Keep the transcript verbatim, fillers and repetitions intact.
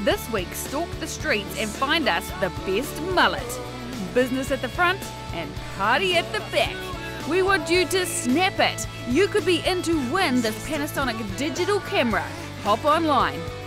This week, stalk the streets and find us the best mullet. Business at the front and party at the back. We want you to snap it. You could be in to win this Panasonic digital camera. Hop online.